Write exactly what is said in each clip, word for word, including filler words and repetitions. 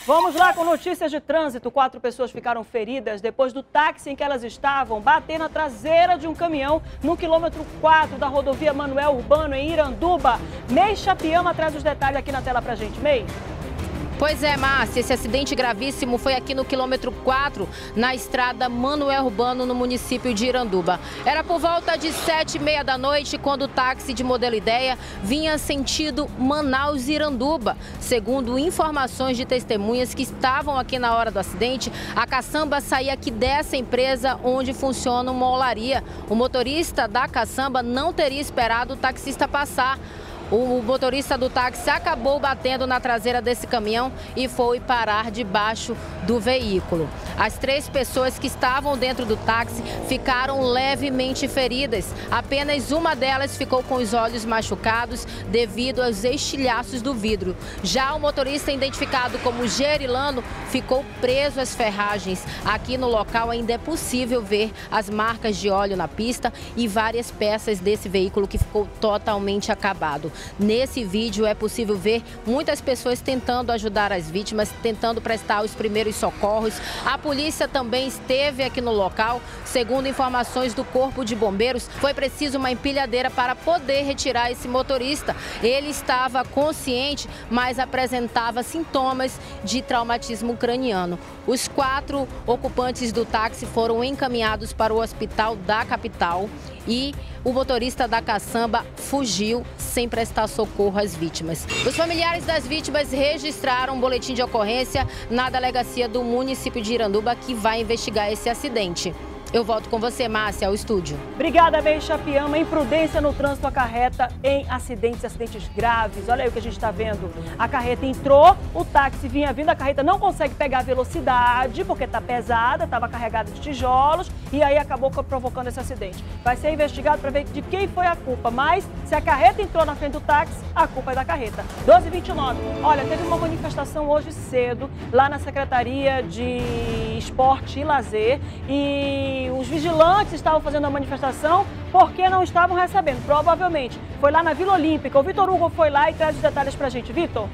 Vamos lá com notícias de trânsito. Quatro pessoas ficaram feridas depois do táxi em que elas estavam bater na traseira de um caminhão no quilômetro quatro da rodovia Manuel Urbano, em Iranduba. Mei Chapiama traz os detalhes aqui na tela pra gente. Mei. Pois é, Márcia, esse acidente gravíssimo foi aqui no quilômetro quatro, na estrada Manuel Urbano, no município de Iranduba. Era por volta de sete e meia da noite, quando o táxi de modelo Ideia vinha sentido Manaus-Iranduba. Segundo informações de testemunhas que estavam aqui na hora do acidente, a caçamba saía aqui dessa empresa onde funciona uma olaria. O motorista da caçamba não teria esperado o taxista passar. O motorista do táxi acabou batendo na traseira desse caminhão e foi parar debaixo do veículo. As três pessoas que estavam dentro do táxi ficaram levemente feridas. Apenas uma delas ficou com os olhos machucados devido aos estilhaços do vidro. Já o motorista, identificado como Gerilano, ficou preso às ferragens. Aqui no local ainda é possível ver as marcas de óleo na pista e várias peças desse veículo que ficou totalmente acabado. Nesse vídeo é possível ver muitas pessoas tentando ajudar as vítimas, tentando prestar os primeiros socorros. A polícia também esteve aqui no local. Segundo informações do Corpo de Bombeiros, foi preciso uma empilhadeira para poder retirar esse motorista. Ele estava consciente, mas apresentava sintomas de traumatismo craniano. Os quatro ocupantes do táxi foram encaminhados para o hospital da capital e o motorista da caçamba fugiu sem prestar socorro às vítimas. Os familiares das vítimas registraram um boletim de ocorrência na delegacia do município de Iranduba, que vai investigar esse acidente. Eu volto com você, Márcia, ao estúdio. Obrigada, Mei Chapiama. Imprudência no trânsito acarreta em acidentes, acidentes graves. Olha aí o que a gente está vendo. A carreta entrou, o táxi vinha vindo, a carreta não consegue pegar a velocidade, porque está pesada, estava carregada de tijolos, e aí acabou provocando esse acidente. Vai ser investigado para ver de quem foi a culpa, mas se a carreta entrou na frente do táxi, a culpa é da carreta. doze e vinte e nove. Olha, teve uma manifestação hoje cedo, lá na Secretaria de Esporte e Lazer, e os vigilantes estavam fazendo a manifestação porque não estavam recebendo, provavelmente. Foi lá na Vila Olímpica. O Vitor Hugo foi lá e traz os detalhes pra gente. Vitor?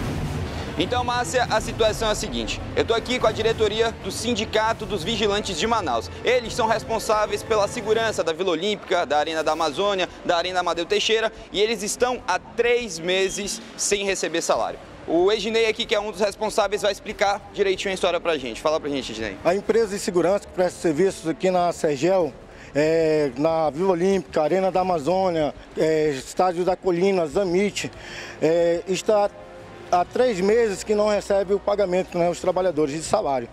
Então, Márcia, a situação é a seguinte. Eu estou aqui com a diretoria do Sindicato dos Vigilantes de Manaus. Eles são responsáveis pela segurança da Vila Olímpica, da Arena da Amazônia, da Arena Amadeu Teixeira, e eles estão há três meses sem receber salário. O Ednei aqui, que é um dos responsáveis, vai explicar direitinho a história pra gente. Fala pra gente, Ednei. A empresa de segurança que presta serviços aqui na Sergel, é, na Vila Olímpica, Arena da Amazônia, é, Estádio da Colina, Zamit, é, está há três meses que não recebe o pagamento, né, os trabalhadores de salário.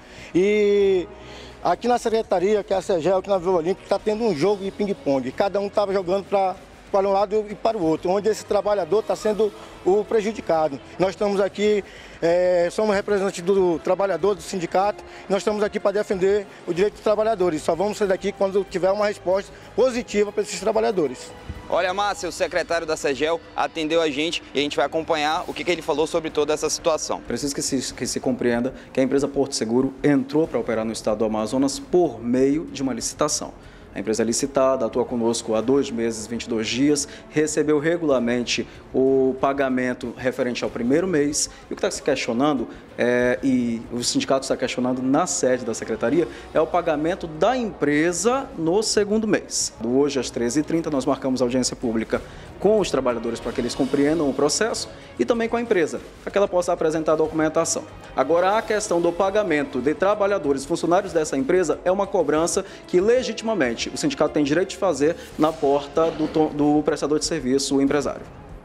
E aqui na secretaria, que é a Sergel, aqui na Vila Olímpica, está tendo um jogo de ping-pong. Cada um estava jogando para... para um lado e para o outro, onde esse trabalhador está sendo o prejudicado. Nós estamos aqui, é, somos representantes do trabalhador, do sindicato, nós estamos aqui para defender o direito dos trabalhadores. Só vamos sair daqui quando tiver uma resposta positiva para esses trabalhadores. Olha, Márcia, o secretário da Sergel atendeu a gente e a gente vai acompanhar o que, que ele falou sobre toda essa situação. Preciso que se, que se compreenda que a empresa Porto Seguro entrou para operar no estado do Amazonas por meio de uma licitação. A empresa é licitada, atua conosco há dois meses, vinte e dois dias, recebeu regularmente o pagamento referente ao primeiro mês. E o que está se questionando, é, e o sindicato está questionando na sede da secretaria, é o pagamento da empresa no segundo mês. Hoje, às treze e trinta, nós marcamos audiência pública com os trabalhadores para que eles compreendam o processo e também com a empresa, para que ela possa apresentar a documentação. Agora, a questão do pagamento de trabalhadores, funcionários dessa empresa, é uma cobrança que legitimamente o sindicato tem direito de fazer na porta do, do prestador de serviço, o empresário.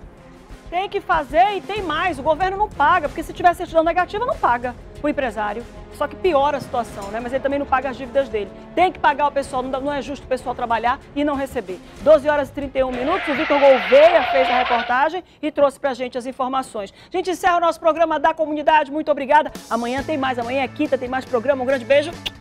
Tem que fazer e tem mais. O governo não paga, porque se tiver certidão negativa, não paga o empresário. Só que piora a situação, né? Mas ele também não paga as dívidas dele. Tem que pagar o pessoal, não é justo o pessoal trabalhar e não receber. doze horas e trinta e um minutos, o Vitor Gouveia fez a reportagem e trouxe pra gente as informações. A gente encerra o nosso programa da comunidade. Muito obrigada. Amanhã tem mais, amanhã é quinta, tem mais programa. Um grande beijo.